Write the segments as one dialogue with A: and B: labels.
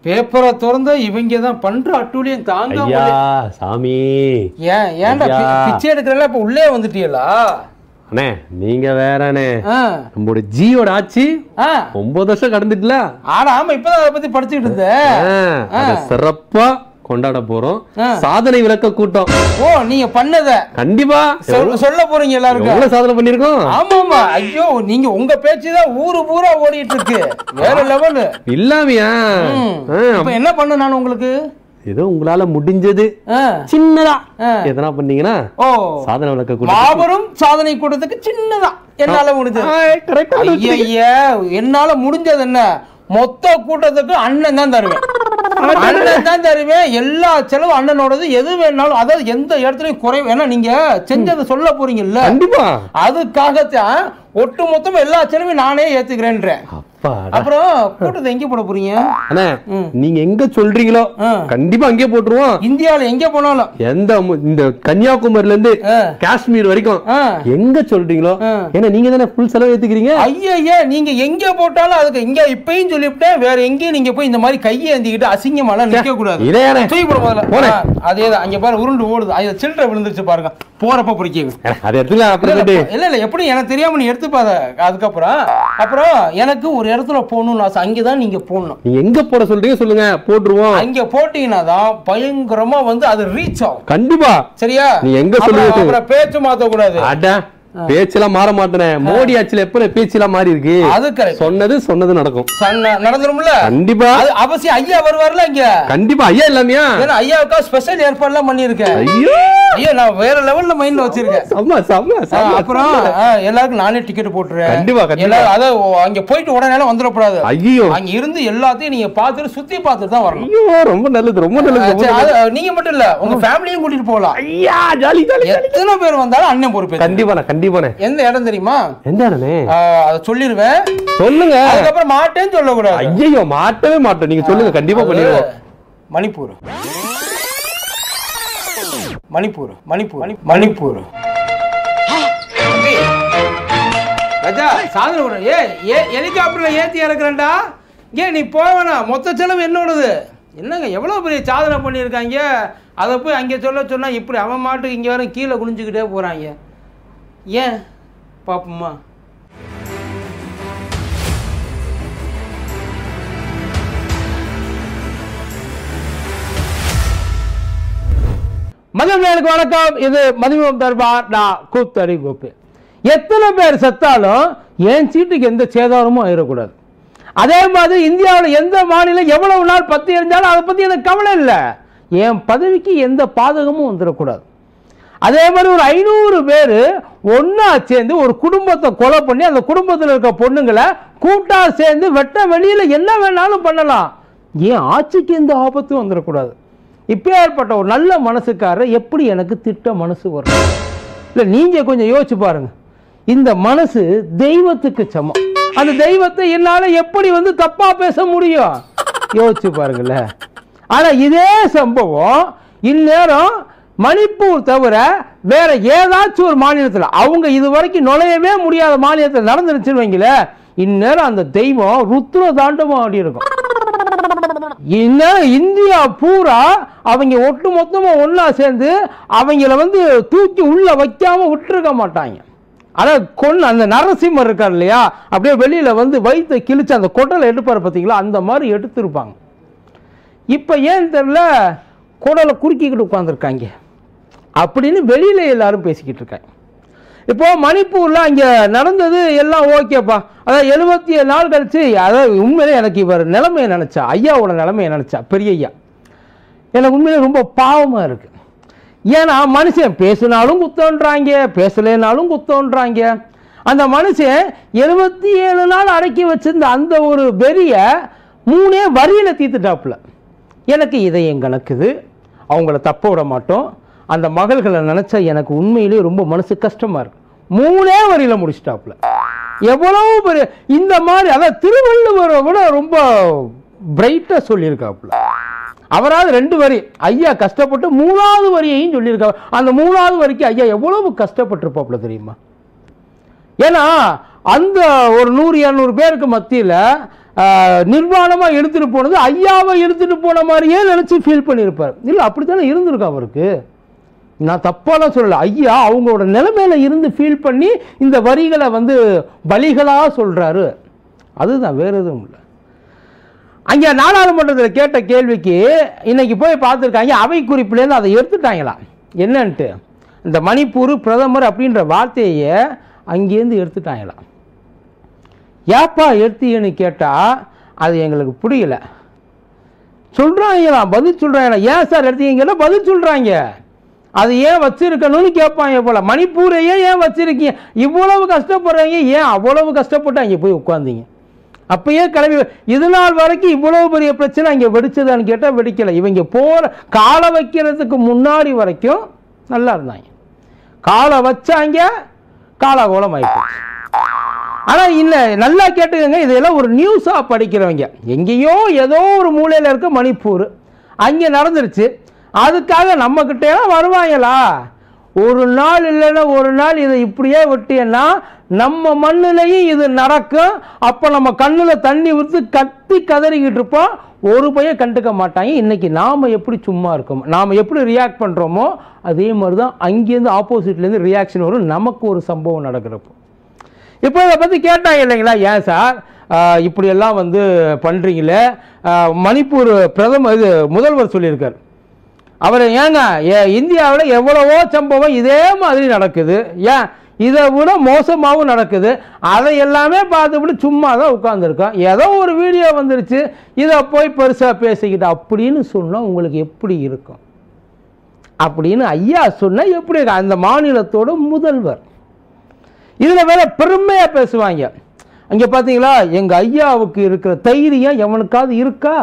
A: பேப்பரை திறந்தா இவங்க தான் பண்ற அட்டூழியம் தாங்க.
B: சாமி
A: ஏன்டா பிச்சை எடுக்கிறல இப்ப உள்ளே வந்துட்டீங்களா?
B: அண்ணே நீங்க வேறண்ணே, நம்மளோட ஜியோட ஆட்சி 9 வருஷம் கடந்துட்டுல.
A: ஆமா இப்பதான் அதை பத்தி படிச்சுட்டு இருந்தேன்.
B: சிறப்பா கொண்டாட போறோம் சாதனை விளக்க கூட்டம்.
A: ஓ நீங்க பண்ணத கண்டிப்பா சொல்ல போறீங்க எல்லாருக்கும்.
B: எவ்வளவு சாதனை பண்ணிருக்கோம்.
A: ஆமாமா. ஐயோ நீங்க உங்க பேச்சுதான் ஊரு பூரா ஓடிட்டு இருக்கு. வேற லெவல் இல்லாமையா? இப்ப என்ன பண்ண நான் உங்களுக்கு
B: ஏதோ உங்களால முடிஞ்சது சின்னதா எதனா பண்ணீங்கன்னா சாதனை விளக்க கூட்டம்.
A: மாபெரும் சாதனை கூட்டத்துக்கு சின்னதா என்னால முடிஞ்சது. என்னால முடிஞ்சது என்ன? மொத்த கூட்டத்துக்கு அண்ணன் தான் தருவேன். அண்ணன் தான் தருவேன். எல்லா செலவும் அண்ணனோடது. எது வேணாலும் அதாவது எந்த இடத்துலயும் குறைவு. ஏன்னா நீங்க செஞ்சதை சொல்ல போறீங்கல்ல, கண்டிப்பா அதுக்காகத்தான் ஒட்டு மொத்தம் எல்லா செலவையும் நானே ஏத்துக்கிறேன்றேன். அப்புறம் கூட்டத்தை எங்க போட போறீங்க?
B: நீங்க எங்க சொல்றீங்களோ கண்டிப்பா அங்கே போட்டுருவோம்.
A: இந்தியால எங்க போனாலும், எந்த
B: இந்த கன்னியாகுமரியில இருந்து காஷ்மீர் வரைக்கும் எங்க சொல்றீங்களோ, ஏன்னா நீங்க தானே ஃபுல் செலவு ஏத்துக்கிறீங்க.
A: ஐயா நீங்க எங்க போட்டாலும் அதுக்கு இங்க இப்பயும் சொல்லிவிட்டேன். வேற எங்கேயும் நீங்க போய் இந்த மாதிரி கையை ஏந்திக்கிட்டு அசிங்கமாலாம் நிக்க கூடாது. தூக்கி போட முதல்ல. அதேதான் அங்க பாரு உருண்டு ஓடுது. அது சில்லறை விழுந்துருச்சு பாருங்க. போறப்ப பிடிக்க
B: அது எடுத்துல
A: இல்ல எப்படி எனக்கு தெரியாம நீ எடுத்துப்பாத. அதுக்கப்புறம் எனக்கு ஒரு இடத்துல போகணும்னு ஆசை. அங்கதான் நீங்க போடணும்.
B: நீங்க எங்க போட சொல்றீங்க சொல்லுங்க, போட்டுருவோம்.
A: அங்க போட்டீங்கன்னா தான் பயங்கரமா வந்து அது ரீச் ஆகும்.
B: கண்டிப்பா சரியா? நீ எங்க சொல்லுங்க.
A: அப்புறம் பேச்சு மாத்த கூடாது.
B: பேச்செல்லாம் மாற மாட்டேன். மோடி ஆட்சியில எப்ப பேச்செல்லாம் மாறி இருக்கு. அது சொன்னது நடக்கும்.
A: நடந்துரும்ல கண்டிப்பா. அவசியம் ஐயா வருவார்ல இங்க. கண்டிப்பா ஐயா இல்லாமையா? ஏன்னா ஐயாவுக்கா ஸ்பெஷல் ஏற்பாடு எல்லாம் பண்ணி இருக்கேன். ஐயோ நான் வேற லெவல்ல மைண்ட்ல வச்சிருக்கேன். அப்புறம் எல்லாருக்கும் நானே டிக்கெட் போட்டுறேன். கண்டிப்பா எல்லாரும் அத அங்க போயிட்டு உடனே வந்துடக்கூடாது. ஐயோ அங்க இருந்து எல்லாத்தையும் நீங்க பாத்துட்டு சுத்தி பார்த்துட்டு தான் வரணும். ஐயோ ரொம்ப நல்லது ரொம்ப நல்லது. நீங்க மட்டும் இல்ல உங்க ஃபேமிலியும் கூட்டிட்டு போகலாம். ஐயா ஜாலி ஜாலி. எத்தனை பேர் வந்தாலும் அண்ணன் பொறுப்பு. கண்டிப்பா எந்த இடம் தெரியுமா? எந்த இடமே அத சொல்லிருவேன். சொல்லுங்க. அதுக்கப்புறம் மாட்டேன்னு சொல்ல கூடாது. ஐயோ மாட்டவே மாட்டோம். நீங்க சொல்லுங்க கண்டிப்பா பண்ணிடுவோம். மணிப்பூர் மணிப்பூர் மணிப்பூர் மணிப்பூர். ராஜா சாதனை பண்ண. ஹெலிகாப்டர்ல ஏத்தி இறக்குறேன்டா. நீ போவேனா? மொத்த செலவு என்னோடது. என்னங்க எவ்வளவு பெரிய சாதனை பண்ணியிருக்காங்க. அதை போய் அங்கே சொன்னா இப்படி அவன் மாட்டுக்கு இங்கே வர கீழே குனிஞ்சுக்கிட்டே போறாங்க. ஏன் பாப்போமா? மதியம் வணக்கம். இது மதியம் தர்பார். நான் கூத்தடி கோப்பு. எத்தனை பேர் செத்தாலும் என் சீட்டுக்கு எந்த சேதாரமும் ஆயிடக்கூடாது. அதே மாதிரி இந்தியாவில் எந்த மாநிலம் எவ்வளவு நாள் பத்தி எரிஞ்சாலும் அதை பத்தி எனக்கு கவலை இல்லை. என் பதவிக்கு எந்த பாதகமும் வந்துடக்கூடாது. அதே மாதிரி ஒரு 500 பேர் ஒன்னா சேர்ந்து ஒரு குடும்பத்தை கொலை பண்ணி அந்த குடும்பத்தில் இருக்க பொண்ணுங்களை கூட்டா சேர்ந்து வெட்ட வெளியில என்ன வேணாலும் பண்ணலாம். ஏன் ஆட்சிக்கு எந்த ஆபத்தும் வந்துடக்கூடாது. இப்போ ஏற்பட்ட ஒரு நல்ல மனசுக்காரர் எப்படி எனக்கு திட்ட மனசு வரும்? இல்லை நீங்க கொஞ்சம் யோசிச்சு பாருங்க. இந்த மனசு தெய்வத்துக்கு சமம். அந்த தெய்வத்தை என்னால எப்படி வந்து தப்பா பேச முடியும்? யோசிச்சு பாருங்கல்ல. ஆனா இதே சம்பவம் இந்நேரம் மணிப்பூர் தவிர வேற ஏதாச்சும் ஒரு மாநிலத்தில், அவங்க இதுவரைக்கும் நுழையவே முடியாத மாநிலத்தில் நடந்துருச்சுன்னு வைங்களே, இந்நேரம் அந்த தெய்வம் ருத்ர தாண்டவம் ஆடி இருக்கும். இந்நேரம் இந்தியா பூரா அவங்க ஒட்டு மொத்தமா ஒன்னா சேர்ந்து அவங்கள வந்து தூக்கி உள்ள வைக்காம விட்டுருக்க மாட்டாங்க. ஆனா அந்த நரசிம்மர் இருக்கார் இல்லையா, அப்படியே வெளியில வந்து வயிற்றை கிழிச்சு அந்த கொட்டலை எடுப்பாரு பார்த்தீங்களா, அந்த மாதிரி எடுத்திருப்பாங்க. இப்ப ஏன் தெரியல குடலை குறுக்கிக்கிட்டு உட்காந்துருக்காங்க அப்படின்னு வெளியில எல்லாரும் பேசிக்கிட்டு இருக்காங்க. இப்போ மணிப்பூர்ல அங்க நடந்தது எல்லாம் ஓகேப்பா. அதாவது 77 நாள் கழிச்சு, அதாவது உண்மையிலே எனக்கு இவர் நிலைமையை நினைச்சா, ஐயாவோட நிலைமையை நினைச்சா, பெரிய ஐயா எனக்கு உண்மையிலே ரொம்ப பாவமா இருக்கு. ஏன்னா மனுஷன் பேசினாலும் குத்தோன்றாங்க, பேசலைனாலும் குத்தோன்றாங்க. அந்த மனுஷன் 77 நாள் அடக்கி வச்சிருந்த அந்த ஒரு வெறிய 3 வரியில தீர்த்துட்டாப்புல. எனக்கு இதயம் கணக்குது, அவங்கள தப்ப விட மாட்டோம். அந்த மகள்களை நினைச்சா எனக்கு உண்மையிலேயே ரொம்ப மனசு கஷ்டமா இருக்கு. 3 வரியில முடிச்சிட்டாப்புல. எவ்வளவு பெரிய இந்த மாதிரி, அதாவது திருவள்ளுவரை விட ரொம்ப பிரைட்டா சொல்லியிருக்காப்புல. அவராது 2 வரி, ஐயா கஷ்டப்பட்டு 3வது வரியையும் சொல்லியிருக்காரு. அந்த 3வது வரிக்கு ஐயா எவ்வளவு கஷ்டப்பட்டிருப்பாப்புல தெரியுமா? ஏன்னா அந்த ஒரு 100-200 பேருக்கு மத்தியில் நிர்வாணமாக எடுத்துகிட்டு போனது ஐயாவை எடுத்துகிட்டு போன மாதிரியே நினச்சி ஃபீல் பண்ணியிருப்பார். இல்லை அப்படி தானே இருந்திருக்கு அவருக்கு. நான் தப்பாலாம் சொல்லலை. ஐயா அவங்களோட நிலைமையில இருந்து ஃபீல் பண்ணி இந்த வரிகளை வந்து வழிகளாக சொல்கிறாரு. அதுதான், வேறு எதுவும் இல்லை. அங்கே நாடாளுமன்றத்தில் கேட்ட கேள்விக்கு இன்னைக்கு போய் பார்த்துருக்காங்க, அவை குறிப்பிலேருந்து அதை எடுத்துட்டாங்களாம். என்னன்ட்டு இந்த மணிப்பூர் பிரதமர் அப்படின்ற வார்த்தையை அங்கேருந்து எடுத்துட்டாங்களாம். ஏப்பா எடுத்தீங்கன்னு கேட்டால் அது எங்களுக்கு புரியல சொல்கிறாங்களாம், பதில் சொல்கிறாங்களா. ஏன் சார் எடுத்தீங்கன்னா பதில் சொல்கிறாங்க. அது ஏன் வச்சிருக்கணும்னு கேட்பாங்க போல. மணிப்பூரையே ஏன் வச்சிருக்கீங்க, இவ்வளவு கஷ்டப்படுறாங்க, ஏன் அவ்வளவு கஷ்டப்பட்டு அங்கே போய் உட்காந்தீங்க, அப்பயே கிளம்பி. இது நாள் வரைக்கும் இவ்வளவு பெரிய பிரச்சனை அங்கே வெடிச்சதான்னு கேட்டால் வெடிக்கலை. இவங்க போகிற காலை வைக்கிறதுக்கு முன்னாடி வரைக்கும் நல்லா இருந்தாங்க. காலை வச்சாங்க, காலாகோலம் ஆயிடுச்சு. ஆனால் இல்லை, நல்லா கேட்டுக்கங்க, இதெல்லாம் ஒரு நியூஸாக படிக்கிறவங்க. எங்கேயோ ஏதோ ஒரு மூலையில் இருக்க மணிப்பூர் அங்கே நடந்துருச்சு, அதுக்காக நம்மக்கிட்டேலாம் வருவாங்களா? ஒரு நாள் இல்லைன்னா ஒரு நாள் இதை இப்படியே விட்டேன்னா நம்ம மண்ணிலையும் இது நடக்கும். அப்போ நம்ம கண்ணில் தண்ணி ஊற்றி கத்தி கதறிக்கிட்டு இருப்போம், ஒரு பையன் கண்டுக்க மாட்டாங்க. இன்னைக்கு நாம் எப்படி சும்மா இருக்கோம், நாம் எப்படி ரியாக்ட் பண்ணுறோமோ அதே மாதிரி தான் அங்கேருந்து ஆப்போசிட்லேருந்து ரியாக்ஷன் வரும். நமக்கு ஒரு சம்பவம் நடக்கிறப்போ இப்போ இதை பற்றி கேட்டாங்க இல்லைங்களா, ஏன் சார் இப்படியெல்லாம் வந்து பண்ணுறீங்களே. மணிப்பூர் பிரதமர் முதல்வர் சொல்லியிருக்கார். அவர் ஏங்க இந்தியாவில் எவ்வளவோ சம்பவம் இதே மாதிரி நடக்குது, ஏன் இதை விட மோசமாகவும் நடக்குது, அதை எல்லாமே பார்த்துவிட்டு சும்மா தான் உட்காந்துருக்கோம். ஏதோ ஒரு வீடியோ வந்துருச்சு, இதை போய் பெருசாக பேசிக்கிட்டு அப்படின்னு சொன்னால் உங்களுக்கு எப்படி இருக்கும் அப்படின்னு ஐயா சொன்னால் எப்படி இருக்கு? அந்த மாநிலத்தோட முதல்வர் இதில் வேற பெருமையாக பேசுவாங்க. அங்கே பார்த்தீங்களா, எங்கள் ஐயாவுக்கு இருக்கிற தைரியம் எவனுக்காவது இருக்கா?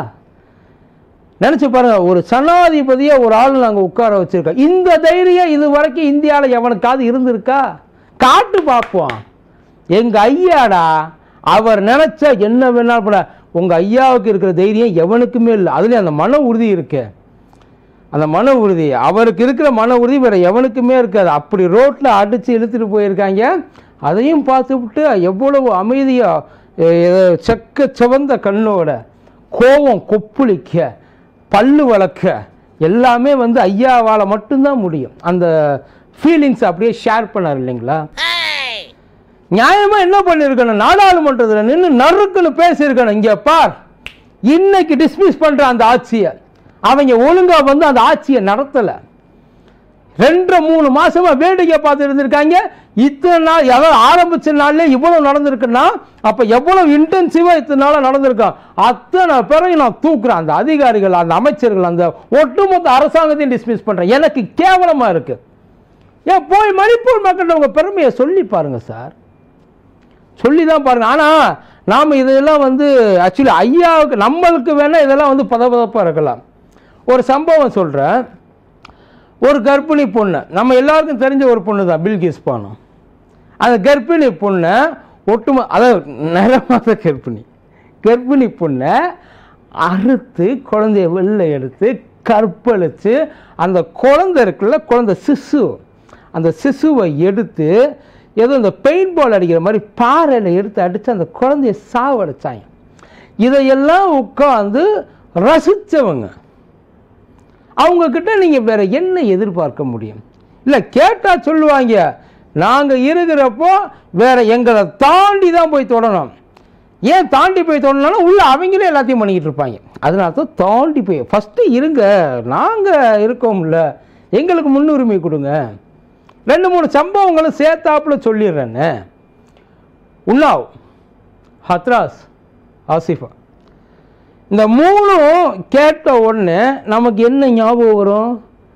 A: நினச்சி பாருங்க, ஒரு சனாதிபதியை ஒரு ஆள் நாங்கள் உட்கார வச்சிருக்கோம். இந்த தைரியம் இது வரைக்கும் இந்தியாவில் எவனுக்காவது இருந்திருக்கா? காட்டு பார்ப்போம். எங்கள் ஐயாடா, அவர் நினச்சா என்ன வேணாலும் பண்ண. உங்கள் ஐயாவுக்கு இருக்கிற தைரியம் எவனுக்குமே இல்லை. அதுலேயும் அந்த மன உறுதி இருக்கு, அந்த மன உறுதி அவருக்கு இருக்கிற மன உறுதி வேறு எவனுக்குமே இருக்காது. அப்படி ரோட்டில் அடித்து இழுத்துட்டு போயிருக்காங்க. அதையும் பார்த்துவிட்டு எவ்வளவு அமைதியாக செக்க செவந்த கண்ணோட கோபம் கொப்புளிக்க பல்லு வளர்க்க எல்லாமே வந்து ஐயாவால் மட்டும்தான் முடியும். அந்த ஃபீலிங்ஸ் அப்படியே ஷேர் பண்ணார் இல்லைங்களா. நியாயமாக என்ன பண்ணியிருக்கணும், நாடாளுமன்றத்தில் நின்று நறுக்குன்னு பேசியிருக்கணும். இங்கே பார், இன்னைக்கு டிஸ்மிஸ் பண்ணுற அந்த ஆட்சியை அவங்க ஒழுங்காக வந்து அந்த ஆட்சியை நடத்தலை. 2-3 மாசமா வேடிக்கை பார்த்து இருந்திருக்காங்க. இத்தனை நாள் எதாவது ஆரம்பிச்ச நாள்ல இவ்வளவு நடந்திருக்குன்னா அப்ப எவ்வளவு இன்டென்சிவா இத்தனை நாளா நடந்திருக்கோம். அத்தனை பேரை நான் தூக்குறேன், அந்த அதிகாரிகள், அந்த அமைச்சர்கள், அந்த ஒட்டுமொத்த அரசாங்கத்தையும் டிஸ்மிஸ் பண்றேன். எனக்கு கேவலமா இருக்கு. ஏன் போய் மணிப்பூர் மக்கள் உங்க பெருமையை சொல்லி பாருங்க சார், சொல்லிதான் பாருங்க. ஆனா நாம இதெல்லாம் வந்து ஆக்சுவலி ஐயாவுக்கு நம்மளுக்கு வேணா இதெல்லாம் வந்து பதப்பதப்பா இருக்கலாம். ஒரு சம்பவம் சொல்றேன். ஒரு கர்ப்பிணி பொண்ணு, நம்ம எல்லாருக்கும் தெரிஞ்ச ஒரு பொண்ணு தான் பில்கிஸ் பானு. அந்த கர்ப்பிணி பொண்ணை அதாவது நிறமாத கர்ப்பிணி பொண்ணை அறுத்து குழந்தைய வெளில எடுத்து கற்பழித்து அந்த குழந்தை இருக்குல்ல, குழந்தை சிசு, அந்த சிசுவை எடுத்து ஏதோ இந்த பெயிண்ட் பால் அடிக்கிற மாதிரி பாறையில் எடுத்து அடித்து அந்த குழந்தைய சாவடிச்சாங்க. இதையெல்லாம் உட்காந்து ரசித்தவங்க. அவங்கக்கிட்ட நீங்கள் வேற என்ன எதிர்பார்க்க முடியும்? இல்லை கேட்டால் சொல்லுவாங்க, நாங்கள் இருக்கிறப்போ வேற எங்களை தாண்டி தான் போய் தொடணும். ஏன் தாண்டி போய் தொடணும்னா உள்ள அவங்களே எல்லாத்தையும் பண்ணிக்கிட்டு இருப்பாங்க. அதனால தான் தாண்டி போய் ஃபஸ்ட்டு இருங்க, நாங்கள் இருக்கோம்ல, எங்களுக்கு முன்னுரிமை கொடுங்க. 2-3 சம்பவங்களும் சேர்த்தாப்புல சொல்லிடுறேன்னு. உன்னாவ், ஹத்ராஸ், ஆசிஃபா, இந்த 3 கேட்ட உடனே நமக்கு என்ன ஞாபகம் வரும்?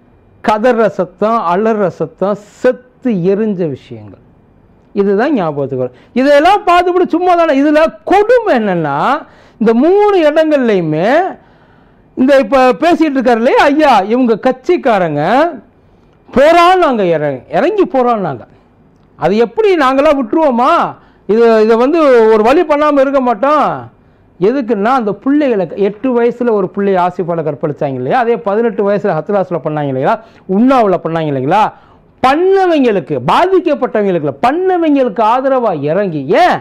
A: கதற சத்தம், அலற சத்தம், செத்து எரிஞ்ச விஷயங்கள், இதுதான் ஞாபகத்துக்கு வரும். இதெல்லாம் பார்த்துவிட்டு சும்மா தானே. இதில் கொடுமை என்னன்னா, இந்த 3 இடங்கள்லையுமே இந்த இப்போ பேசிகிட்டு இருக்காரு இல்லையா ஐயா, இவங்க கட்சிக்காரங்க போராடினாங்க, இறங்கி போராடினாங்க. அது எப்படி நாங்களாம் விட்டுருவோமா? இதை வந்து ஒரு வழி பண்ணாமல் இருக்க மாட்டோம். எதுக்குன்னா அந்த பிள்ளைகளை 8 வயசில் ஒரு பிள்ளையை ஆசிஃபால கற்பழிச்சாங்க இல்லையா, அதே 18 வயசில் ஹத்ராஸில் பண்ணாங்க இல்லைங்களா, உன்னாவில் பண்ணாங்க இல்லைங்களா. பண்ணவங்களுக்கு, பாதிக்கப்பட்டவங்களுக்கு, பண்ணவங்களுக்கு ஆதரவாக இறங்கி, ஏன்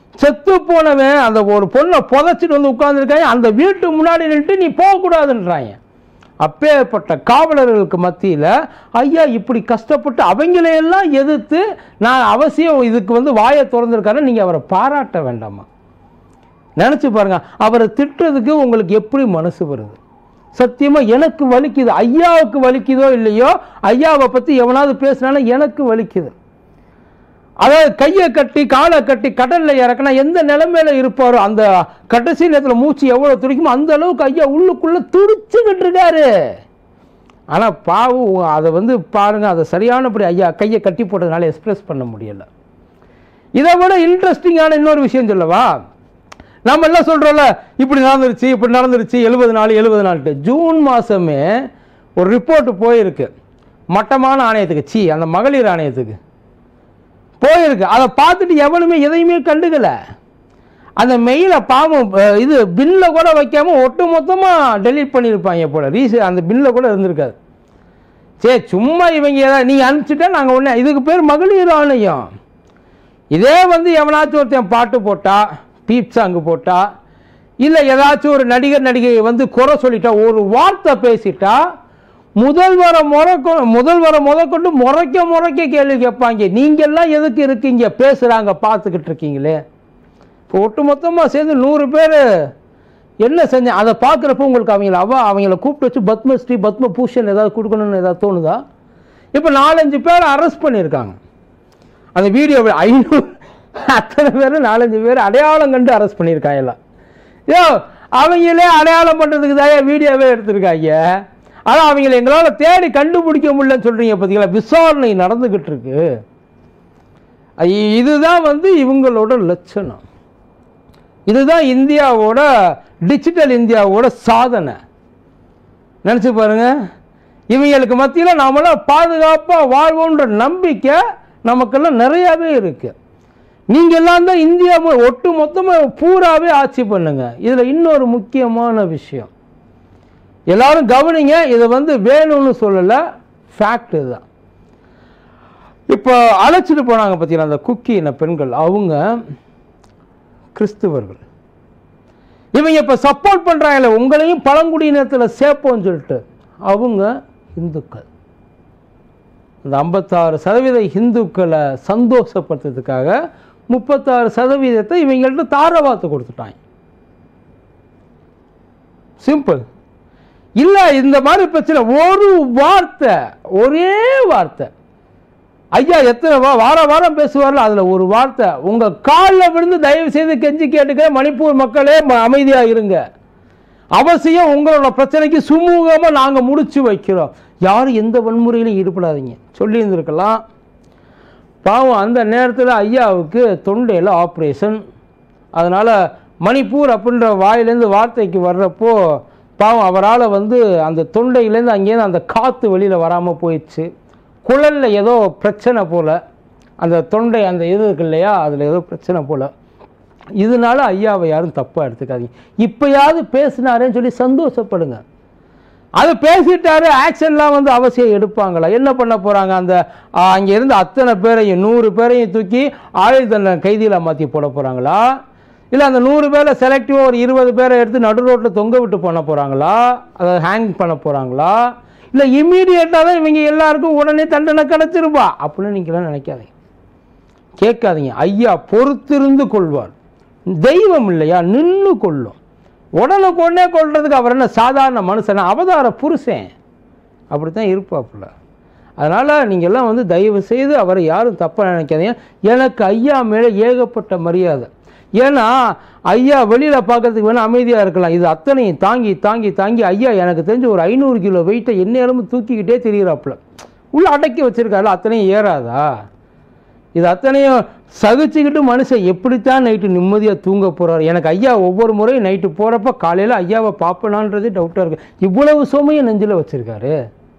A: செத்து போனவன் அந்த ஒரு பொண்ணை புதைச்சிட்டு வந்து உட்கார்ந்துருக்காங்க, அந்த வீட்டு முன்னாடி நின்று நீ போகக்கூடாதுன்றாங்க. அப்பேற்பட்ட காவலர்களுக்கு மத்தியில் ஐயா இப்படி கஷ்டப்பட்டு அவங்களையெல்லாம் எதிர்த்து நான் அவசியம் இதுக்கு வந்து வாயை திறந்துருக்காரு. நீங்கள் அவரை பாராட்ட வேண்டாமா? நினச்சி பாருங்க, அவரை திட்டுறதுக்கு உங்களுக்கு எப்படி மனசு வருது? சத்தியமாக எனக்கு வலிக்குது. ஐயாவுக்கு வலிக்குதோ இல்லையோ, ஐயாவை பற்றி எவனாவது பேசுனாலும் எனக்கு வலிக்குது. அதாவது கையை கட்டி காலை கட்டி கடலில் இறக்கினா எந்த நிலைமையில இருப்பாரோ, அந்த கடைசி நேரத்தில் மூச்சு எவ்வளோ துடிக்குமோ அந்த அளவுக்கு ஐயா உள்ளுக்குள்ளே துடிச்சுக்கிட்டு இருக்காரு. ஆனால் பாவம் அதை வந்து பாருங்கள், அதை சரியானபடி ஐயா கையை கட்டி போட்டதுனால எக்ஸ்பிரஸ் பண்ண முடியலை. இதை விட இன்ட்ரெஸ்டிங்கான இன்னொரு விஷயம் சொல்லவா? நம்ம எல்லாம் சொல்கிறோம்ல, இப்படி நடந்துருச்சு இப்படி நடந்துருச்சு 70 நாள் ஜூன் மாதமே ஒரு ரிப்போர்ட் போயிருக்கு மட்டமான ஆணையத்துக்கு, அந்த மகளிர் ஆணையத்துக்கு போயிருக்கு. அதை பார்த்துட்டு எவனுமே எதையுமே கண்டுக்கல. அந்த மெயிலை பாவம் இது பில்ல கூட வைக்காம ஒட்டு மொத்தமாக டெலீட் பண்ணியிருப்பாங்க போல. அந்த பில்ல கூட இருந்திருக்காது. சரி சும்மா இவங்க ஏதாவது நீங்கள் அனுப்பிச்சுட்டா நாங்கள் ஒன்று, இதுக்கு பேர் மகளிர் ஆணையம். இதே வந்து எவனாச்சும் ஒருத்தன் பாட்டு போட்டா, பீப் சாங்கு போட்டா, இல்லை ஏதாச்சும் ஒரு நடிகை வந்து குறை சொல்லிட்டா, ஒரு வார்த்தை பேசிட்டா முதல்வரை முதற்கொண்டு முறைக்க கேள்வி கேட்பாங்க. நீங்கெல்லாம் எதுக்கு இருக்கீங்க, பேசுகிறாங்க பார்த்துக்கிட்டு இருக்கீங்களே. இப்போ ஒட்டு மொத்தமாக சேர்ந்து 100 பேர் என்ன செஞ்ச அதை பார்க்குறப்ப உங்களுக்கு அவங்கள கூப்பிட்டு வச்சு பத்மஸ்ரீ பத்மபூஷன் ஏதாவது கொடுக்கணும்னு ஏதாவது தோணுதா? இப்போ 4-5 பேர் அரெஸ்ட் பண்ணியிருக்காங்க. அந்த வீடியோ 500 அத்தனை பேர் 4-5 பேர் அடையாளம் கண்டு அரெஸ்ட் பண்ணியிருக்காங்க எல்லாம். அவங்களே அடையாளம் பண்ணுறதுக்கு தான் வீடியோவே எடுத்திருக்காங்க. ஆனால் அவங்கள எங்களால் தேடி கண்டுபிடிக்க முடியலன்னு சொல்கிறீங்க பார்த்தீங்களா? விசாரணை நடந்துக்கிட்டு இருக்கு. இதுதான் வந்து இவங்களோட லட்சணம். இதுதான் இந்தியாவோட டிஜிட்டல் இந்தியாவோட சாதனை. நினச்சி பாருங்க, இவங்களுக்கு மத்தியில் நாமெல்லாம் பாதுகாப்பாக வாழ்வோன்ற நம்பிக்கை நமக்கெல்லாம் நிறையாவே இருக்கு. நீங்கள் எல்லாம் தான் இந்தியா ஒட்டு மொத்தமாக பூராவே ஆட்சி பண்ணுங்க. இதில் இன்னொரு முக்கியமான விஷயம் எல்லாரும் கவனிங்க, இதை வந்து வேணும்னு சொல்லலை, ஃபேக்ட் இதுதான். இப்போ அழைச்சிட்டு போனாங்க பார்த்தீங்கன்னா அந்த குக்கின பெண்கள், அவங்க கிறிஸ்துவர்கள். இவங்க இப்போ சப்போர்ட் பண்ணுறாங்கல்ல, உங்களையும் பழங்குடியினத்தில் சேர்ப்போம்னு சொல்லிட்டு, அவங்க இந்துக்கள். அந்த 56% இந்துக்களை சந்தோஷப்படுத்துறதுக்காக 36% இவங்கள்ட்ட தாரவாத்து கொடுத்துட்டாங்க. சிம்பிள். இல்லை இந்த மாதிரி பிரச்சனை ஒரு வார்த்தை, ஒரே வார்த்தை, ஐயா எத்தனை வாரம் பேசுவார்ல, அதில் ஒரு வார்த்தை, உங்கள் காலில் விழுந்து தயவு செய்து கெஞ்சி கேட்டுக்க, மணிப்பூர் மக்களே அமைதியாக இருங்க, அவசியம் உங்களோட பிரச்சனைக்கு சுமூகமாக நாங்கள் முடிச்சு வைக்கிறோம், யாரும் எந்த வன்முறையிலும் ஈடுபடாதீங்க சொல்லி இருந்திருக்கலாம். பாவம் அந்த நேரத்தில் ஐயாவுக்கு தொண்டையில் ஆப்ரேஷன். அதனால் மணிப்பூர் அப்படின்ற வாயிலேருந்து வார்த்தைக்கு வர்றப்போ பாவம் அவரால் வந்து அந்த தொண்டையிலேருந்து அங்கேருந்து அந்த காற்று வெளியில் வராமல் போயிடுச்சு. குழலில் ஏதோ பிரச்சனை போல், அந்த தொண்டை அந்த இது இருக்கு இல்லையா, அதில் ஏதோ பிரச்சனை போல். இதனால ஐயாவை யாரும் தப்பாக எடுத்துக்காதீங்க. இப்போயாவது பேசினாரேன்னு சொல்லி சந்தோஷப்படுங்க. அது பேசிட்டாரு, ஆக்ஷன்லாம் வந்து அவசியம் எடுப்பாங்களா? என்ன பண்ண போகிறாங்க? அந்த அங்கே இருந்து அத்தனை பேரையும் 100 பேரையும் தூக்கி ஆயுள் தண்டனை கைதியில் மாற்றி போட போகிறாங்களா? இல்லை அந்த 100 பேரில் செலக்டிவாக ஒரு 20 பேரை எடுத்து நடு ரோட்டில் தொங்க விட்டு பண்ண போகிறாங்களா? அதை ஹேங் பண்ண போகிறாங்களா? இல்லை இம்மீடியட்டாக தான் இவங்க எல்லாருக்கும் உடனே தண்டனை கிடச்சிருப்பா அப்படின்னு நீங்களாம் நினைக்காதீங்க, கேட்காதீங்க. ஐயா பொறுத்திருந்து கொள்வார். தெய்வம் இல்லையா, நின்று கொள்ளும். உடனுக்குடனே கொள்றதுக்கு அவர் என்ன சாதாரண மனுஷன், அவதார புருஷன், அப்படித்தான் இருப்பாப்புல. அதனால் நீங்கள்லாம் வந்து தயவு செய்து அவரை யாரும் தப்பாக நினைக்காதீங்க. எனக்கு ஐயா மேலே ஏகப்பட்ட மரியாதை. ஏன்னா ஐயா வெளியில் பார்க்கறதுக்கு வேணால் அமைதியாக இருக்கலாம், இது அத்தனையும் தாங்கி தாங்கி தாங்கி ஐயா எனக்கு தெரிஞ்சு ஒரு 500 கிலோ வெயிட்டை எந்நேரமும் தூக்கிக்கிட்டே தெரிகிறாப்புல. உள்ளே அடக்கி வச்சுருக்காரு, அத்தனையும் ஏறாதா? இது அத்தனையும் சகிச்சுக்கிட்டு மனுஷன் எப்படித்தான் நைட்டு நிம்மதியாக தூங்க போகிறார்? எனக்கு ஐயா ஒவ்வொரு முறையும் நைட்டு போகிறப்ப காலையில் ஐயாவை பார்ப்பனான்றதே டவுட்டாக இருக்குது. இவ்வளவு சுமையை நெஞ்சில் வச்சுருக்காரு.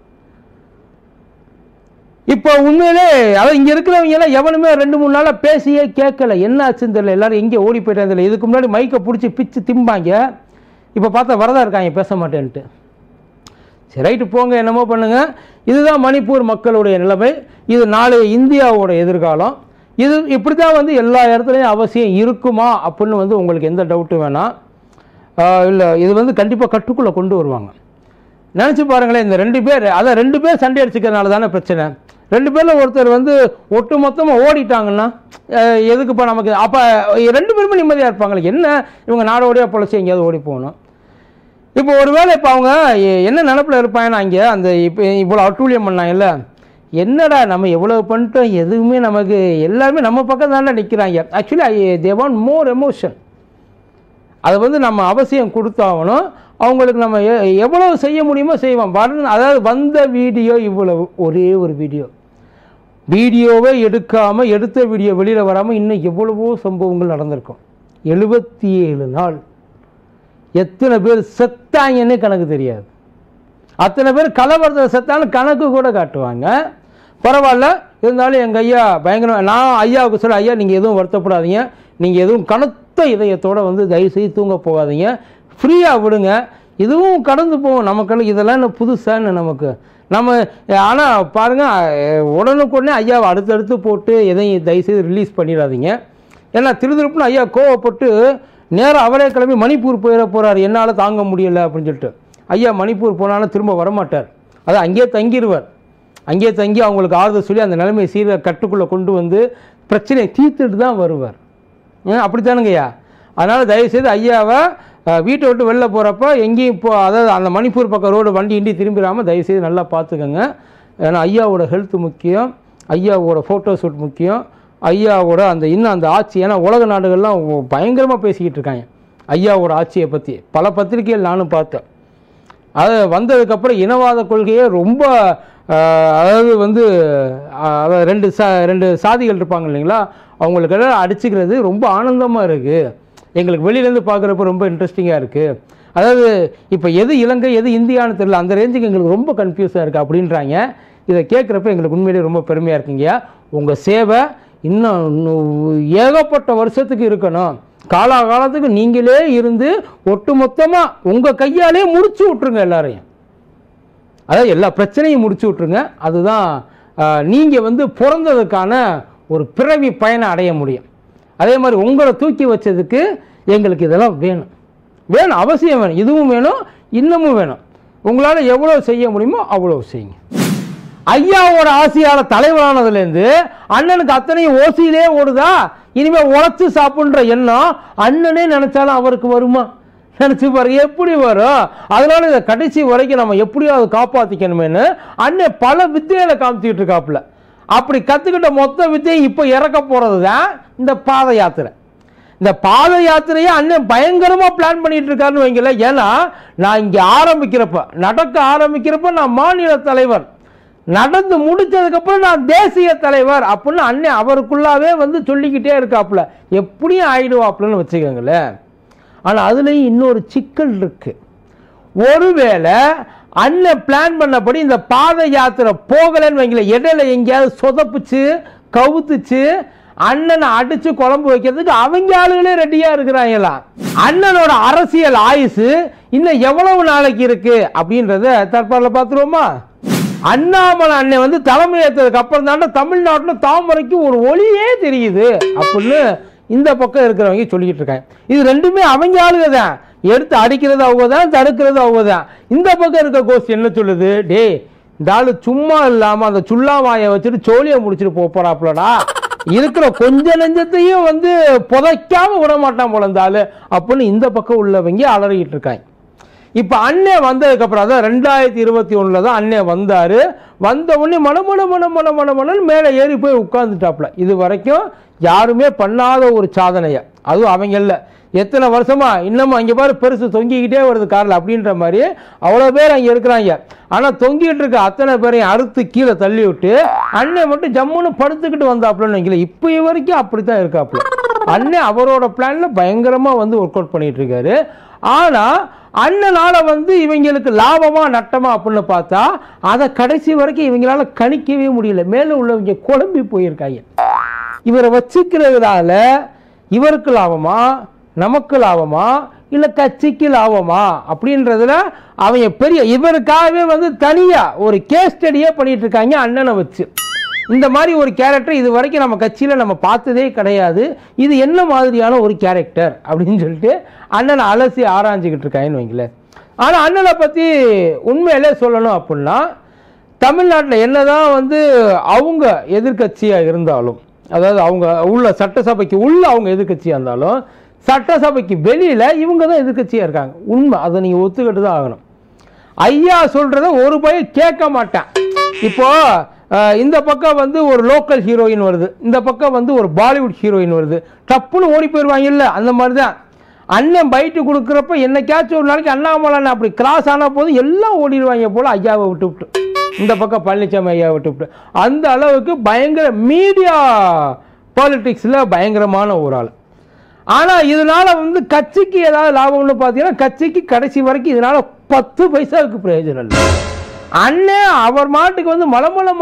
A: இப்போ உண்மையிலே அதாவது இங்கே இருக்கிறவங்க எல்லாம் எவனுமே 2-3 நாளாக பேசியே கேட்கல. என்ன ஆச்சுன்னு தெரியல, எல்லாரும் எங்கே ஓடி போயிட்டாங்க தெரியல. இதுக்கு முன்னாடி மைக்கை பிடிச்சி பிச்சு திம்பாங்க, இப்போ பார்த்தா வரதா இருக்காங்க பேச மாட்டேன்ட்டு. சரி ரைட்டு போங்க, என்னமோ பண்ணுங்க. இதுதான் மணிப்பூர் மக்களுடைய நிலைமை. இது நாளைய இந்தியாவோட எதிர்காலம். இது இப்படி தான் வந்து எல்லா இடத்துலையும் அவசியம் இருக்குமா அப்படின்னு வந்து உங்களுக்கு எந்த டவுட்டும் வேணாம். இல்லை, இது வந்து கண்டிப்பாக கட்டுக்குள்ளே கொண்டு வருவாங்க. நினச்சி பாருங்களேன், இந்த 2 பேர், அதான் 2 பேர் சண்டை அடிச்சுக்கிறதுனால தானே பிரச்சனை. 2 பேரில் ஒருத்தர் வந்து ஒட்டு மொத்தமாக ஓடிட்டாங்கன்னா எதுக்குப்பா நமக்கு? அப்போ 2 பேருமே நிம்மதியாக இருப்பாங்களே, என்ன இவங்க நாடோடியாக பொழைச்சி எங்கேயாவது ஓடி போகணும். இப்போ ஒருவேளை இப்போ அவங்க என்ன நினப்பில் இருப்பாங்கன்னா, இங்கே அந்த இப்போ இவ்வளோ அட்டூழியம் பண்ணாங்கல்ல, என்னடா நம்ம எவ்வளோ பண்ணிட்டோம், எதுவுமே நமக்கு எல்லாருமே நம்ம பக்கம் தானே நிற்கிறாங்க. Actually they want more emotion. அதை வந்து நம்ம அவசியம் கொடுத்தாகணும். அவங்களுக்கு நம்ம எவ்வளவு செய்ய முடியுமோ செய்வோம். அதாவது வந்த வீடியோ இவ்வளவு, ஒரே ஒரு வீடியோவே எடுக்காமல் எடுத்த வீடியோ வெளியில் வராமல் இன்னும் எவ்வளவோ சம்பவங்கள் நடந்திருக்கும். 77 நாள் எத்தனை பேர் செத்தாங்கன்னு கணக்கு தெரியாது. அத்தனை பேர் கலவரத்தில் செத்தாலும் கணக்கு கூட காட்டுவாங்க. பரவாயில்ல, இருந்தாலும் எங்கள் ஐயா பயங்கரம். நான் ஐயாவுக்கு சொல்ல, ஐயா நீங்கள் எதுவும் வருத்தப்படாதீங்க, நீங்கள் எதுவும் கனத்த இதயத்தோடு வந்து தயவுசெய்து தூங்க போகாதீங்க, ஃப்ரீயாக விடுங்க, இதுவும் கடந்து போகும். நமக்கு இதெல்லாம் என்ன புதுசான்னு நமக்கு நம்ம. ஆனால் பாருங்கள், உடனுக்குடனே ஐயாவை அடுத்தடுத்து போட்டு எதையும் தயவுசெய்து ரிலீஸ் பண்ணிடாதீங்க. ஏன்னா திருதிருப்புன்னு ஐயா கோவப்பட்டு நேராக அவரே கிளம்பி மணிப்பூர் போயிட போகிறார், என்னால் தாங்க முடியலை அப்படின்னு சொல்லிட்டு. ஐயா மணிப்பூர் போனாலும் திரும்ப வரமாட்டார், அது அங்கேயே தங்கிடுவார். அங்கேயே தங்கி அவங்களுக்கு ஆறுதல் சொல்லி அந்த நிலைமையை சீர கட்டுக்குள்ளே கொண்டு வந்து பிரச்சனையை தீர்த்துட்டு தான் வருவார். அப்படித்தானுங்கய்யா. அதனால் தயவுசெய்து ஐயாவை வீட்டை விட்டு வெளில போகிறப்ப எங்கேயும் இப்போ, அதாவது அந்த மணிப்பூர் பக்கம் ரோடு வண்டி இண்டி திரும்பிடாமல் தயவுசெய்து நல்லா பார்த்துக்கோங்க. ஏன்னா ஐயாவோட ஹெல்த் முக்கியம், ஐயாவோட ஃபோட்டோ ஷூட் முக்கியம், ஐயாவோட அந்த இன்னும் அந்த ஆட்சி. ஏன்னா உலக நாடுகள்லாம் பயங்கரமாக பேசிக்கிட்டு இருக்காங்க ஐயாவோட ஆட்சியை பற்றி. பல பத்திரிகைகள் நானும் பார்த்தேன். அது வந்ததுக்கப்புறம் இனவாத கொள்கையே ரொம்ப, அதாவது வந்து ரெண்டு சாதிகள் இருப்பாங்க இல்லைங்களா, அவங்களுக்கெல்லாம் அடிச்சுக்கிறது ரொம்ப ஆனந்தமாக இருக்குது. எங்களுக்கு வெளியிலேருந்து பார்க்குறப்ப ரொம்ப இன்ட்ரெஸ்டிங்காக இருக்குது. அதாவது இப்போ எது இலங்கை எது இந்தியான்னு தெரியல, அந்த ரேஞ்சுக்கு எங்களுக்கு ரொம்ப கன்ஃபியூஸாக இருக்குது அப்படின்றாங்க. இதை கேட்குறப்ப எங்களுக்கு உண்மையிலேயே ரொம்ப பெருமையாக இருக்குங்கய்யா. உங்கள் சேவை இன்னும் ஏகப்பட்ட வருஷத்துக்கு இருக்கணும். காலாகாலத்துக்கு நீங்களே இருந்து ஒட்டுமொத்தமாக உங்கள் கையாலே முடிச்சு விட்ருங்க எல்லாரையும். அதாவது எல்லா பிரச்சனையும் முடிச்சு விட்ருங்க. அதுதான் நீங்கள் வந்து பிறந்ததுக்கான ஒரு பிறவி பயனை அடைய முடியும். அதே மாதிரி உங்களை தூக்கி வச்சதுக்கு எங்களுக்கு இதெல்லாம் வேணும், அவசியம் வேணும். இதுவும் வேணும், இன்னமும் வேணும். உங்களால் எவ்வளோ செய்ய முடியுமோ அவ்வளோ செய்யுங்க. ஐயாவோட ஆசையால் தலைவரானதுலேருந்து அண்ணனுக்கு அத்தனையும் ஓசியிலே ஓடுதா. இனிமேல் உழைச்சி சாப்பிட்ற எண்ணம் அண்ணனே நினச்சாலும் அவருக்கு வருமா? நினச்சி பாரு, எப்படி வரும்? அதனால இதை கடைசி வரைக்கும் நம்ம எப்படியாவது காப்பாற்றிக்கணுமேனு அண்ணன் பல வித்தைகளை காமிச்சிக்கிட்டு இருக்காப்புல. அப்படி கற்றுக்கிட்ட மொத்த வித்தையை இப்போ இறக்க போகிறது தான் இந்த பாத யாத்திரை. இந்த பாத யாத்திரையை அண்ணன் பயங்கரமாக பிளான் பண்ணிட்டு இருக்காருன்னு வைங்கள. ஏன்னா நான் இங்கே நடக்க ஆரம்பிக்கிறப்ப நான் மாநில தலைவர், நடந்து முடிச்சதுக்கப்புறம் நான் தேசிய தலைவர் அப்படின்னு அண்ணன் அவருக்குள்ளாவே வந்து சொல்லிக்கிட்டே இருக்காப்புல. எப்படியும் ஆயிடுவாப்புலன்னு வச்சுக்கோங்களேன். ஆனால் அதுலேயும் இன்னொரு சிக்கல் இருக்கு. ஒருவேளை அண்ணன் பிளான் பண்ணபடி இந்த பாத யாத்திரை போகலன்னு வைங்கள, இடையில எங்கேயாவது சொதப்புச்சு கவுத்துச்சு அண்ணனை அடிச்சு குழம்பு வைக்கிறதுக்கு அவங்க ஆளுகளே ரெடியா இருக்கிறாங்களாம். அண்ணனோட அரசியல் ஆயுசு இன்னும் எவ்வளவு நாளைக்கு இருக்கு அப்படின்றத தற்பாரில் பார்த்துருவோமா? அண்ணாமலை அண்ணன் வந்து தலைமை ஏற்றதுக்கு அப்புறம் தாண்ட தமிழ்நாட்டில் தாமரைக்கு ஒரு ஒளியே தெரியுது அப்படின்னு இந்த பக்கம் இருக்கிறவங்க சொல்லிக்கிட்டு இருக்காங்க. இது ரெண்டுமே அவங்க ஆளுங்க தான். எடுத்து அடிக்கிறது அவங்க தான், தடுக்கிறது அவங்க தான். இந்த பக்கம் இருக்க கோஷ்டி என்ன சொல்லுது? டே, இந்த ஆளு சும்மா இல்லாம அந்த சுல்லாவாயை வச்சுட்டு சோழியை முடிச்சுட்டு போறாப்புலடா, இருக்கிற கொஞ்ச நெஞ்சத்தையும் வந்து புதைக்காம விட மாட்டான் போல இந்த ஆளு அப்படின்னு இந்த பக்கம் உள்ளவங்க அலறிக்கிட்டு இருக்காங்க. இப்ப அண்ணன் வந்ததுக்கு அப்புறம் அதான் 2021 தான் அண்ணன் வந்தாரு. வந்த உடனே மன மேலே ஏறி போய் உட்கார்ந்துட்டாப்ல. இது வரைக்கும் யாருமே பண்ணாத ஒரு சாதனைய, அதுவும் அவங்கல்ல எத்தனை வருஷமா இன்னமும் அங்கே பாரு பெருசு தொங்கிக்கிட்டே வருது காரில் அப்படின்ற மாதிரி அவ்வளோ பேர் அங்கே இருக்கிறாங்க. ஆனால் தொங்கிட்டு இருக்க அத்தனை பேரையும் அறுத்து கீழே தள்ளி விட்டு அண்ணன் மட்டும் ஜம்முன்னு படுத்துக்கிட்டு வந்தாப்புலன்னு வைக்கல. இப்போ வரைக்கும் அப்படித்தான் இருக்காப்புல. அண்ணன் அவரோட பிளான்ல பயங்கரமா வந்து ஒர்க் அவுட் பண்ணிட்டு இருக்காரு. ஆனா அண்ணனால வந்து இவங்களுக்கு லாபமா நட்டமா அப்படின்னு பார்த்தா அதை கடைசி வரைக்கும் இவங்களால கணிக்கவே முடியல. மேல உள்ளவங்க குழம்பி போயிருக்காங்க. இவரை வச்சுக்கிறதுனால இவருக்கு லாபமா, நமக்கு லாபமா, இல்ல கட்சிக்கு லாபமா அப்படின்றதுல அவங்க பெரிய இவருக்காகவே வந்து தனியா ஒரு கேஸ் ஸ்டடியே பண்ணிட்டு இருக்காங்க அண்ணனை வச்சு. இந்த மாதிரி ஒரு கேரக்டர் இது வரைக்கும் நம்ம கட்சியில் நம்ம பார்த்ததே கிடையாது, இது என்ன மாதிரியான ஒரு கேரக்டர் அப்படின்னு சொல்லிட்டு அண்ணனை அலசி ஆராய்ஞ்சிக்கிட்டு இருக்காங்கன்னு வைங்களேன். ஆனால் அண்ணனை பற்றி உண்மையிலே சொல்லணும் அப்படின்னா, தமிழ்நாட்டில் என்னதான் வந்து அவங்க எதிர்கட்சியாக இருந்தாலும், அதாவது அவங்க உள்ள சட்டசபைக்கு உள்ள அவங்க எதிர்கட்சியாக இருந்தாலும், சட்டசபைக்கு வெளியில் இவங்க தான் எதிர்கட்சியாக இருக்காங்க. உண்மை, அதை நீங்கள் ஒத்துக்கிட்டு தான் ஆகணும். ஐயா சொல்கிறத ஒரு பையன் கேட்க மாட்டேன். இப்போ இந்த பக்கம் வந்து ஒரு லோக்கல் ஹீரோயின் வருது, இந்த பக்கம் வந்து ஒரு பாலிவுட் ஹீரோயின் வருது, டப்புன்னு ஓடி போயிடுவாங்க. இல்லை, அந்த மாதிரி தான் அண்ணன் பைட்டு கொடுக்குறப்ப என்னைக்காச்சும் ஒரு நாளைக்கு அண்ணாமலை அப்படி கிராஸ் ஆன போது எல்லாம் ஓடிடுவாங்க போல் ஐயாவை விட்டு இந்த பக்கம் பழனிசாமி ஐயா விட்டு அந்த அளவுக்கு பயங்கர மீடியா பாலிட்டிக்ஸில் பயங்கரமான ஒரு ஆள். ஆனால் இதனால வந்து கட்சிக்கு ஏதாவது லாபம்னு பார்த்தீங்கன்னா, கட்சிக்கு கடைசி வரைக்கும் இதனால 10 பைசாவுக்கு பிரயோஜனம் இல்லை. அண்ணன் அவர் மாட்டுக்கு வந்து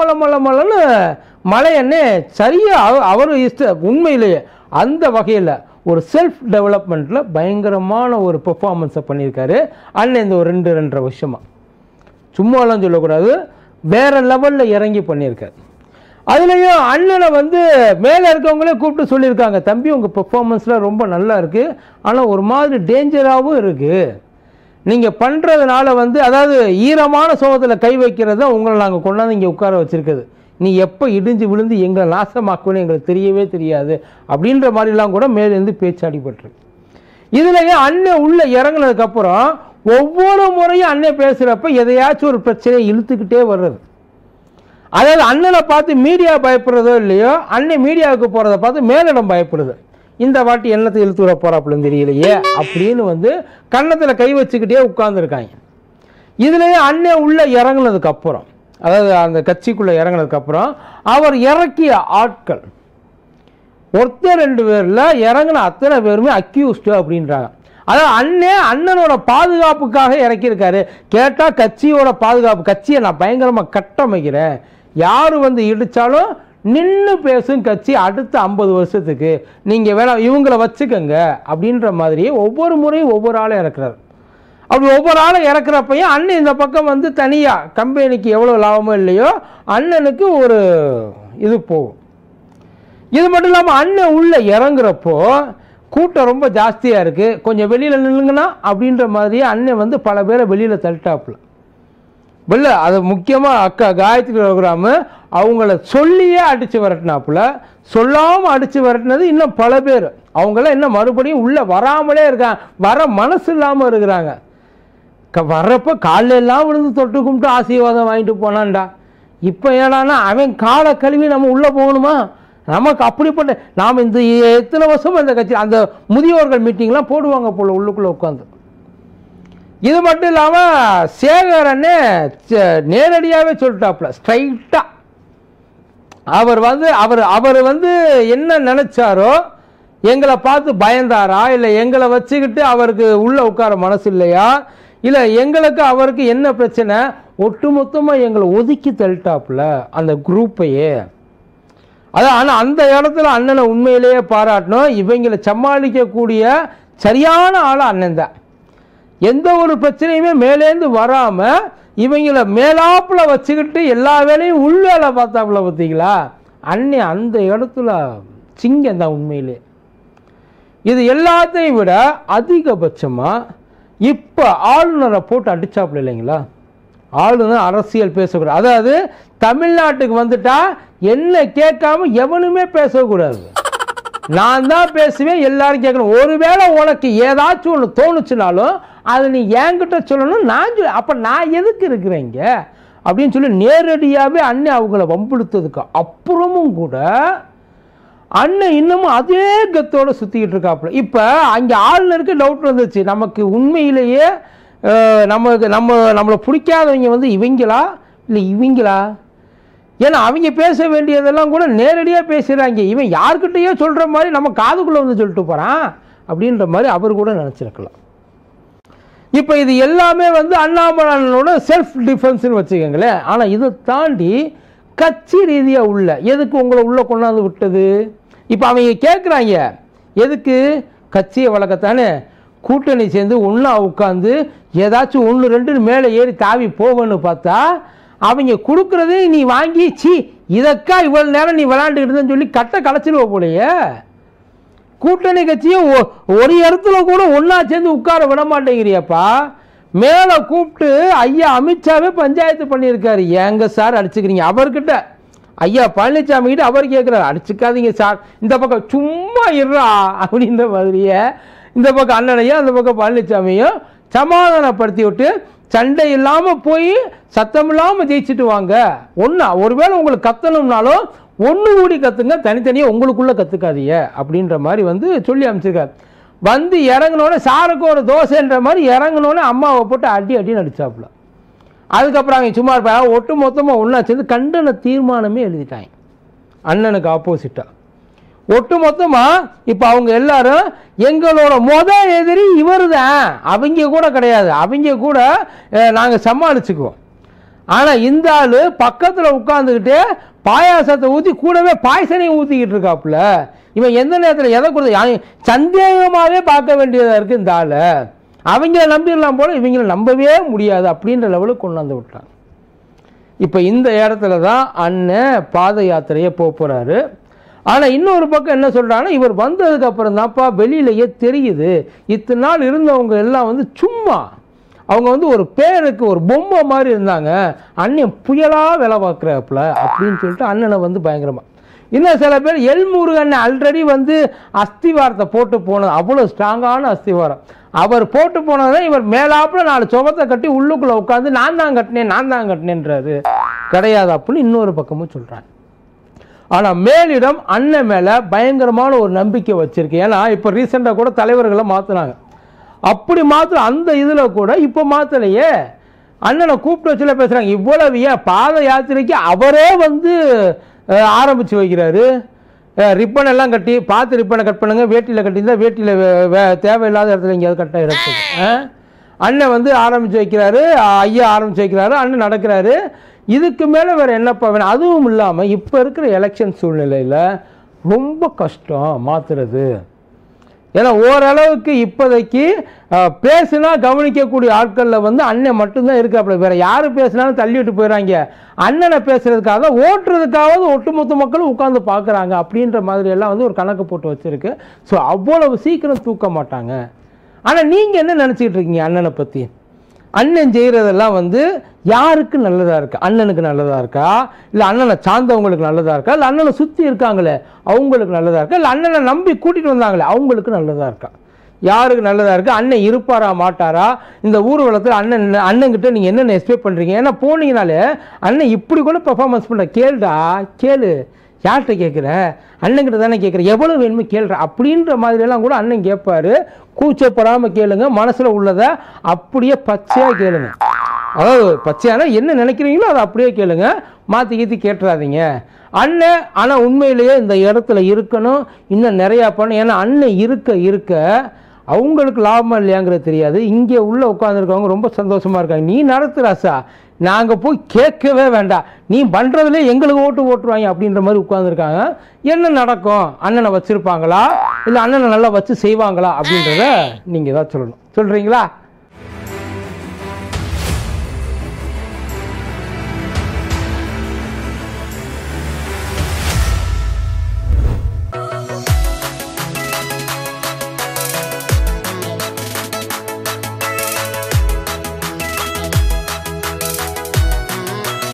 A: மலன்னு மலை அண்ணன் சரியாக அவர் உண்மையிலேயே அந்த வகையில் ஒரு செல்ஃப் டெவலப்மெண்ட்டில் பயங்கரமான ஒரு பெர்ஃபார்மன்ஸை பண்ணியிருக்காரு அண்ணன். இந்த ஒரு 2-2.5 வருஷமாக சும்மாலாம் சொல்லக்கூடாது, வேறு லெவலில் இறங்கி பண்ணியிருக்காரு. அதுலேயும் அண்ணனை வந்து மேலே இருக்கவங்களே கூப்பிட்டு சொல்லியிருக்காங்க, தம்பி உங்கள் பெர்ஃபார்மன்ஸ்லாம் ரொம்ப நல்லா இருக்குது, ஆனால் ஒரு மாதிரி டேஞ்சராகவும் இருக்குது, நீங்கள் பண்ணுறதுனால வந்து அதாவது ஈரமான சோகத்தில் கை வைக்கிறது தான் உங்களை நாங்கள் கொண்டாந்து இங்கே உட்கார வச்சுருக்குது, நீ எப்போ இடிஞ்சு விழுந்து எங்களை நாசமாக்குன்னு எங்களுக்கு தெரியவே தெரியாது அப்படின்ற மாதிரிலாம் கூட மேலேருந்து பேச்சாடிப்பட்டிருக்கு. இதுலேயே அண்ணன் உள்ளே இறங்கினதுக்கப்புறம் ஒவ்வொரு முறையும் அண்ணன் பேசுகிறப்ப எதையாச்சும் ஒரு பிரச்சனையை இழுத்துக்கிட்டே வர்றது. அதாவது அண்ணனை பார்த்து மீடியா பயப்படுறதோ இல்லையோ, அண்ணன் மீடியாவுக்கு போகிறத பார்த்து மேலிடம் பயப்படுது. இந்த வாட்டி என்னத்தை இழுத்து விட போகிறாப்புலன்னு தெரியலையே அப்படின்னு வந்து கன்னத்தில் கை வச்சுக்கிட்டே உட்கார்ந்துருக்காங்க. இதுலேயே அண்ணன் உள்ளே இறங்கினதுக்கப்புறம், அதாவது அந்த கட்சிக்குள்ளே இறங்கினதுக்கப்புறம் அவர் இறக்கிய ஆட்கள் ஒருத்தர் 2 பேரில் இறங்கின அத்தனை பேருமே அக்யூஸ்டு அப்படின்றாங்க. அதாவது அண்ணனோட பாதுகாப்புக்காக இறக்கியிருக்காரு. கேட்டால் கட்சியோட பாதுகாப்பு, கட்சியை நான் பயங்கரமாக கட்டமைக்கிறேன், யார் வந்து இடித்தாலும் நின்று பேசும் கட்சி அடுத்த 50 வருஷத்துக்கு, நீங்கள் வேணாம் இவங்களை வச்சுக்கோங்க அப்படின்ற மாதிரியே ஒவ்வொரு முறையும் ஒவ்வொரு ஆளை இறக்குறாரு. அப்படி ஒவ்வொரு ஆளை இறக்குறப்பையும் அண்ணன் இந்த பக்கம் வந்து தனியாக கம்பெனிக்கு எவ்வளோ லாபமோ இல்லையோ அண்ணனுக்கு ஒரு இது போகும். இது மட்டும் இல்லாமல் அண்ணன் உள்ளே இறங்குறப்போ கூட்டம் ரொம்ப ஜாஸ்தியாக இருக்குது, கொஞ்சம் வெளியில் நில்லுங்கண்ணா அப்படின்ற மாதிரியே அண்ணன் வந்து பல பேரை வெளியில் தள்ளிட்டாப்புல. வெளில அது முக்கியமாக அக்கா காயத்ரி ப்ரோக்ராமு அவங்கள சொல்லியே அடித்து விரட்டினாப்புல. சொல்லாமல் அடித்து விரட்டினது இன்னும் பல பேர், அவங்களாம் இன்னும் மறுபடியும் உள்ளே வராமலே இருக்காங்க, வர மனசு இல்லாமல் இருக்கிறாங்க. வர்றப்போ காலைல எல்லாம் விழுந்து தொட்டு கும்பிட்டு ஆசீர்வாதம் வாங்கிட்டு போனான்டா. இப்போ ஏடானா அவன் காலை கழுவி நம்ம உள்ளே போகணுமா? நமக்கு அப்படிப்பட்ட நாம் இந்த எத்தனை வருஷமும் இந்த கட்சி அந்த முதியோர்கள் மீட்டிங்லாம் போடுவாங்க போல் உள்ளுக்குள்ளே உட்காந்து. இது மட்டும் இல்லாமல் சேகரன்னு நேரடியாகவே சொல்லிட்டாப்புல ஸ்ட்ரைட்டாக. அவர் வந்து என்ன நினச்சாரோ, எங்களை பார்த்து பயந்தாரா, இல்லை எங்களை வச்சுக்கிட்டு அவருக்கு உள்ளே உட்கார மனசு இல்லையா, இல்லை எங்களுக்கு அவருக்கு என்ன பிரச்சனை, ஒட்டுமொத்தமாக எங்களை ஒதுக்கி தள்ளிட்டாப்புல அந்த குரூப்பையே. அதான். ஆனால் அந்த இடத்துல அண்ணனை உண்மையிலேயே பாராட்டணும். இவங்களை சமாளிக்கக்கூடிய சரியான ஆள் அண்ணன் தான். எந்த ஒரு பிரச்சனையுமே மேலேருந்து வராமல் இவங்களை மேலாப்பில் வச்சுக்கிட்டு எல்லா வேலையும் உள் வேலை பார்த்தாப்புல பார்த்தீங்களா அண்ணன். அந்த இடத்துல சிங்கம் தான் உண்மையிலே. இது எல்லாத்தையும் விட அதிகபட்சமாக இப்போ ஆளுநரை போட்டு அடிச்சாப்புல இல்லைங்களா. ஆளுநர் அரசியல் பேசக்கூடாது, அதாவது தமிழ்நாட்டுக்கு வந்துட்டா என்ன கேட்காம எவனுமே பேசக்கூடாது, நான் தான் பேசுவேன், எல்லாரும் கேட்கணும். ஒருவேளை உனக்கு ஏதாச்சும் ஒன்று தோணுச்சுனாலும் அதை நீ என்கிட்ட சொல்லணும், நான் அப்போ நான் எதுக்கு இருக்கிறேங்க அப்படின்னு சொல்லி நேரடியாகவே அண்ணன் அவங்கள வம்பிழுத்ததுக்கு அப்புறமும் கூட அண்ணன் இன்னமும் அதே கத்தோடு சுற்றிக்கிட்டு இருக்காப்புல. இப்போ அங்கே ஆளுநருக்கு டவுட் வந்துச்சு, நமக்கு உண்மையிலேயே நம்மளை பிடிக்காதவங்க வந்து இவங்களா இல்லை இவங்களா, ஏன்னா அவங்க பேச வேண்டியதெல்லாம் கூட நேரடியாக பேசுகிறாங்க, இவன் யார்கிட்டையோ சொல்கிற மாதிரி நம்ம காதுக்குள்ளே வந்து சொல்லிட்டு போகிறான் அப்படின்ற மாதிரி அவர் கூட நினச்சிருக்கலாம். இப்போ இது எல்லாமே வந்து அண்ணாமலையோட செல்ஃப் டிஃபென்ஸ்னு வச்சுக்கோங்களேன். ஆனால் இதை தாண்டி கட்சி ரீதியாக உள்ள எதுக்கு உங்களை உள்ளே கொண்டாந்து விட்டது? இப்போ அவங்க கேட்குறாங்க, எதுக்கு கட்சியை வளர்க்கத்தானே, கூட்டணி சேர்ந்து ஒன்றா உட்காந்து ஏதாச்சும் 1-2 மேலே ஏறி தாவி போகணும்னு பார்த்தா அவங்க கொடுக்குறதே நீ வாங்கி சி இதற்கா இவ்வளவு நேரம் நீ விளையாண்டுக்கிட்டுன்னு சொல்லி கட்டை கலைச்சிடுவ போலையே. கூட்டணி கட்சியும் ஒரு இடத்துல கூட ஒன்றா சேர்ந்து உட்கார விட மாட்டேங்கிறியப்பா. மேலே கூப்பிட்டு ஐயா அமித்ஷாவே பஞ்சாயத்து பண்ணியிருக்காரு. ஏங்க சார் அடிச்சுக்கிறீங்க அவர்கிட்ட? ஐயா பழனிசாமி கிட்ட அவர் கேட்குறாரு, அடிச்சுக்காதீங்க சார், இந்த பக்கம் சும்மா இருறா அப்படின்ற மாதிரியே இந்த பக்கம் அண்ணனையும் அந்த பக்கம் பழனிசாமியும் சமாதானப்படுத்தி விட்டு சண்டை இல்லாமல் போய் சத்தம் இல்லாமல் ஜெயிச்சுட்டு வாங்க. ஒன்றா ஒருவேளை உங்களுக்கு கத்தணும்னாலும் ஒன்று கூடி கற்றுங்க, தனித்தனியாக உங்களுக்குள்ளே கற்றுக்காதீங்க அப்படின்ற மாதிரி வந்து சொல்லி அமைச்சிருக்காரு. வந்து இறங்கினோடனே சாருக்கு ஒரு தோசைன்ற மாதிரி இறங்கினோடனே அம்மாவை போட்டு அடி அடின்னு அடித்தாப்புல. அதுக்கப்புறம் அவங்க சும்மா இருப்பா ஒட்டு மொத்தமாக ஒன்றா சேர்ந்து கண்டன தீர்மானமே எழுதிட்டாங்க அண்ணனுக்கு ஆப்போசிட்டாக. ஒட்டு மொத்தமாக இப்போ அவங்க எல்லாரும் எங்களோட எதிரி இவர் தான், அவங்க கூட கிடையாது, அவங்க கூட நாங்கள் சமாளிச்சுக்குவோம். ஆனால் இந்த ஆள் பக்கத்தில் உட்காந்துக்கிட்டு பாயாசத்தை ஊற்றி கூடவே பாயசனையும் ஊற்றிக்கிட்டு இருக்காப்புல. இவன் எந்த நேரத்தில் எதை கொடுத்து சந்தேகமாகவே பார்க்க வேண்டியதாக இருக்குது இந்த ஆள். அவங்கள நம்பிடலாம் போல இவங்கள நம்பவே முடியாது அப்படின்ற லெவலுக்கு கொண்டாந்து விட்டாங்க. இப்போ இந்த இடத்துல தான் அண்ணன் பாத யாத்திரையை போகிறாரு. ஆனால் இன்னொரு பக்கம் என்ன சொல்கிறாங்கன்னா, இவர் வந்ததுக்கு அப்புறம் தான்ப்பா வெளியிலேயே தெரியுது இத்தனை நாள் இருந்தவங்க எல்லாம் வந்து சும்மா அவங்க வந்து ஒரு பேருக்கு ஒரு பொம்மை மாதிரி இருந்தாங்க, அண்ணன் புயலாக வேலை பார்க்குறாப்புல அப்படின்னு சொல்லிட்டு அண்ணனை வந்து பயங்கரமாக. இன்னும் சில பேர் எல்முருகன் ஆல்ரெடி வந்து அஸ்திவாரத்தை போட்டு போனது, அவ்வளோ ஸ்ட்ராங்கான அஸ்திவாரம் அவர் போட்டு போனதான் இவர் மேலாப்புல 4 சுவத்தை கட்டி உள்ளுக்குள்ளே உட்காந்து நான் தான் கட்டினேன்றாரு. கிடையாது அப்படின்னு இன்னொரு பக்கமும் சொல்கிறாங்க. ஆனால் மேலிடம் அண்ணன் மேலே பயங்கரமான ஒரு நம்பிக்கை வச்சிருக்கு. ஏன்னா இப்போ ரீசெண்டாக கூட தலைவர்களை மாற்றினாங்க. அப்படி மாத்திர அந்த இதில் கூட இப்போ மாற்றலையே. அண்ணனை கூப்பிட்டு வச்சுல பேசுகிறாங்க. இவ்வளவு ஏன் பாத யாத்திரைக்கு அவரே வந்து ஆரம்பித்து வைக்கிறாரு. ரிப்பன் எல்லாம் கட்டி பார்த்து ரிப்பனை கட் பண்ணுங்க, வேட்டியில் கட்டியிருந்தால் வேட்டியில் தேவையில்லாத இடத்துல எங்கேயாவது கட்ட எடுத்து அண்ணன் வந்து ஆரம்பித்து வைக்கிறாரு. ஐயா ஆரம்பித்து வைக்கிறாரு, அண்ணன் நடக்கிறாரு. இதுக்கு மேலே வேறு என்னப்பா வேணும்? அதுவும் இல்லாமல் இப்போ இருக்கிற எலெக்ஷன் சூழ்நிலையில் ரொம்ப கஷ்டம் மாற்றுறது. ஏன்னா ஓரளவுக்கு இப்போதைக்கு பேசுனா கவனிக்கக்கூடிய ஆட்களில் வந்து அண்ணன் மட்டும்தான் இருக்காப்புல. வேறு யார் பேசுனாலும் தள்ளிவிட்டு போயிடறாங்க. அண்ணனை பேசுறதுக்காக தான் ஓட்டுறதுக்காவது ஒட்டுமொத்த மக்களும் உட்காந்து பார்க்குறாங்க அப்படின்ற மாதிரி எல்லாம் வந்து ஒரு கணக்கு போட்டு வச்சுருக்கு. ஸோ அவ்வளவு சீக்கிரம் தூக்க மாட்டாங்க. ஆனால் நீங்கள் என்ன நினச்சிக்கிட்டு இருக்கீங்க அண்ணனை பற்றி? அண்ணன் செய்கிறதெல்லாம் வந்து யாருக்கு நல்லதாக இருக்கா? அண்ணனுக்கு நல்லதாக இருக்கா, இல்லை அண்ணனை சார்ந்தவங்களுக்கு நல்லதாக இருக்கா, இல்லை அண்ணனை சுற்றி இருக்காங்களே அவங்களுக்கு நல்லதாக இருக்கா, இல்லை அண்ணனை நம்பி கூட்டிகிட்டு வந்தாங்களே அவங்களுக்கு நல்லதாக இருக்கா? யாருக்கு நல்லதாக இருக்குது? அண்ணன் இருப்பாரா மாட்டாரா? இந்த ஊர்வலத்தில் அண்ணன்கிட்ட நீங்கள் என்னென்ன எக்ஸ்பெக்ட் பண்ணுறீங்க? ஏன்னா போனீங்கனாலே அண்ணன் இப்படி கூட பெர்ஃபார்மன்ஸ் பண்ணுற. கேளுடா கேளு, யார்கிட்ட கேட்குற? அண்ணன்கிட்ட தானே கேட்குற, எவ்வளோ வேணுமோ கேள்ற அப்படின்ற மாதிரியெல்லாம் கூட அண்ணன் கேட்பாரு. கூச்சப்படாமல் கேளுங்க, மனசில் உள்ளதை அப்படியே பச்சையாக கேளுங்க. அதாவது பச்சையான என்ன நினைக்கிறீங்களோ அதை அப்படியே கேளுங்க, மாற்றி கீத்தி கேட்டுறாதீங்க. அண்ணன் ஆனால் உண்மையிலேயே இந்த இடத்துல இருக்கணும், இன்னும் நிறையா பண்ணணும். ஏன்னா அண்ணன் இருக்க அவங்களுக்கு லாபம் இல்லையாங்கிறது தெரியாது. இங்கே உள்ளே உட்காந்துருக்கவங்க ரொம்ப சந்தோஷமாக இருக்காங்க. நீ நடத்துறாசா, நாங்கள் போய் கேட்கவே வேண்டாம், நீ பண்ணுறதுலே எங்களுக்கு ஓட்டுருவாங்க அப்படின்ற மாதிரி உட்காந்துருக்காங்க. என்ன நடக்கும்? அண்ணனை வச்சுருப்பாங்களா, இல்லை அண்ணனை நல்லா வச்சு செய்வாங்களா அப்படின்றத நீங்கள் தான் சொல்லணும். சொல்கிறீங்களா?